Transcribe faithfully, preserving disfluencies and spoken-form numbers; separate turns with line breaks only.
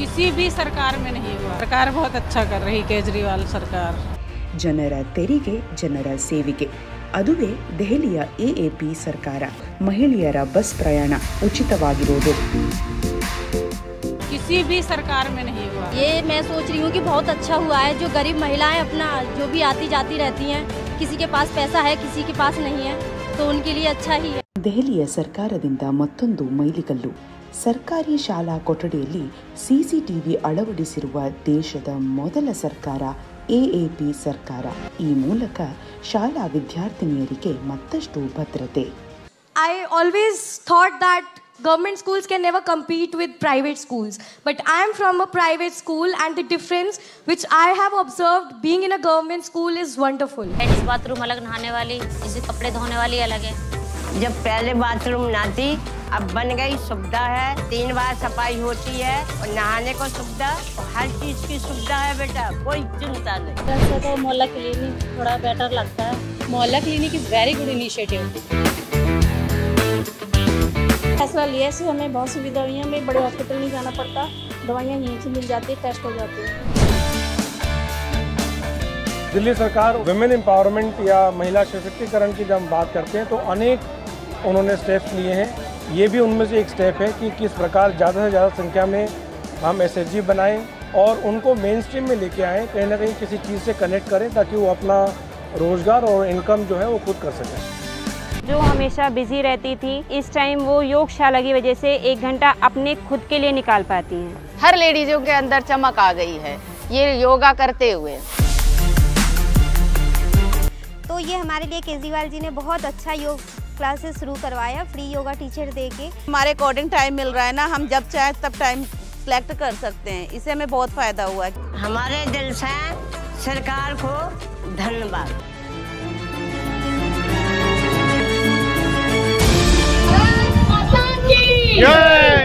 किसी भी सरकार में नहीं हुआ। सरकार बहुत अच्छा कर रही केजरीवाल सरकार।
ಜನರ ತೆರಿಗೆ ಜನರ ಸೇವೆಗೆ ಅದುವೇ ದೆಹಲಿಯ ಎಎಪಿ ಸರ್ಕಾರ. ಮಹಿಳೆಯರ ಬಸ್ ಪ್ರಯಾಣ ಉಚಿತವಾಗಿರುವುದು.
किसी भी सरकार में नहीं हुआ।
ये मैं सोच रही हूँ कि बहुत अच्छा हुआ है। जो गरीब महिलाएं अपना जो भी आती जाती रहती हैं, किसी के पास पैसा है किसी के पास नहीं है, तो उनके लिए अच्छा ही है।
ದೆಹಲಿಯ ಸರ್ಕಾರದಿಂದ ಮತ್ತೊಂದು ಮೈಲಿಗಲ್ಲು. ಸರ್ಕಾರಿ ಶಾಲಾ ಕೊಠಡಿಯಲ್ಲಿ ಸಿಸಿಟಿವಿ ಅಳವಡಿಸಿರುವ ದೇಶದ ಮೊದಲ ಸರ್ಕಾರ ಎಎಪಿ ಸರ್ಕಾರ. ಈ ಮೂಲಕ ಶಾಲಾ ವಿದ್ಯಾರ್ಥಿನಿಯರಿಗೆ ಮತ್ತಷ್ಟು ಭದ್ರತೆ.
I always thought that government schools can never compete with private schools, but I am from a private school and the difference which I have observed being in a government school is wonderful.
Ladies bathroom अलग, नहाने वाली, इसे कपड़े धोने वाली अलग है।
जब पहले बाथरूम ना थी, अब बन गई, सुविधा है, तीन बार सफाई होती है और नहाने को सुविधा, हर चीज की सुविधा है बेटा, कोई चिंता नहीं।
वैसे तो मोहल्ला क्लिनिक थोड़ा बेटर लगता है।
Mohalla clinic is very good initiative.
फैसला लिया से हमें बहुत सुविधा हुई है, हमें बड़े हॉस्पिटल नहीं जाना पड़ता, दवाइयाँ यहीं से मिल जाती है, टेस्ट हो जाते हैं।
दिल्ली सरकार वुमेन एम्पावरमेंट या महिला सशक्तिकरण की जब हम बात करते हैं तो अनेक उन्होंने स्टेप्स लिए हैं। ये भी उनमें से एक स्टेप है कि किस प्रकार ज़्यादा से ज़्यादा संख्या में हम एसएचजी बनाएं और उनको मेन स्ट्रीम में लेके आएँ, कहीं ना कहीं किसी चीज़ से कनेक्ट करें ताकि वो अपना रोज़गार और इनकम जो है वो खुद कर सकें।
जो हमेशा बिजी रहती थी, इस टाइम वो योगशाला की वजह से एक घंटा अपने खुद के लिए निकाल पाती हैं।
हर लेडीजों के अंदर चमक आ गई है ये योगा करते हुए।
तो ये हमारे लिए केजरीवाल जी ने बहुत अच्छा योग क्लासेस शुरू करवाया, फ्री योगा टीचर दे के।
हमारे अकॉर्डिंग टाइम मिल रहा है ना, हम जब चाहे तब टाइम सिलेक्ट कर सकते हैं, इससे हमें बहुत फायदा हुआ है।
हमारे दिल से सरकार को धन्यवाद।